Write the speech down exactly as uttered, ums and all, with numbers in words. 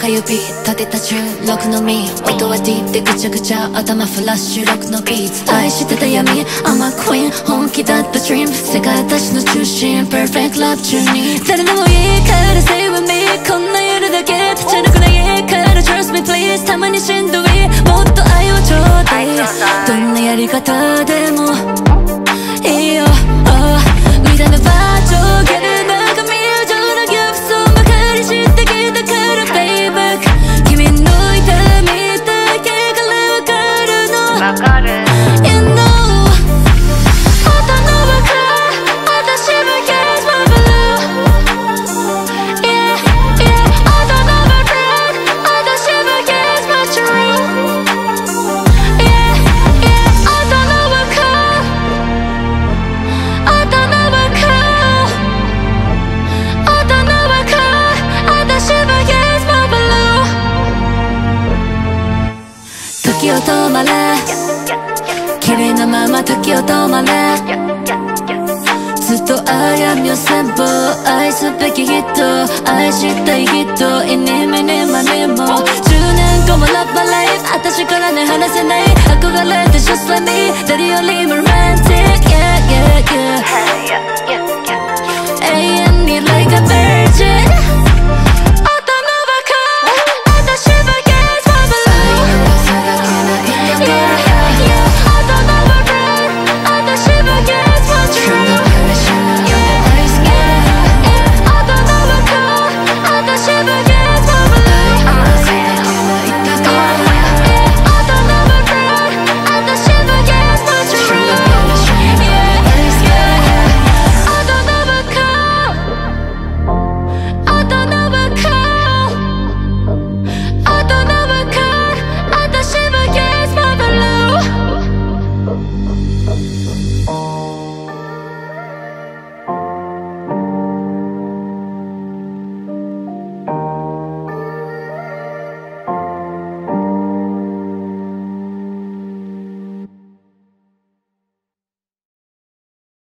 中指立てたじゅうろくの実音はディープでぐちゃぐちゃ頭フラッシュろくのビーツ愛してた闇 I'm a queen 本気だった dream 世界私の中心 Perfect love 中に誰でもいいから Stay with me こんな夜だけ立ち抜くないから Trust me please たまにしんどいもっと愛をちょうだいどんなやり方でもいいよ、oh、みたいなバージョンゲルなんか見る上のギフトばかりしてきたから Baby 君の痛みだけからわかるのわかる You know 大人ばか私は Yes my blue Yeah yeah 大人ばか私は Yes my true Yeah yeah 大人ばか大人ばか大人ばか私は Yes my blue 時を止まれ君のまま時を止まれずっと歩みを全部愛すべき人愛したい人いにめにまにもじゅうねんごもラッパライフ私からね話せない憧れて Just like me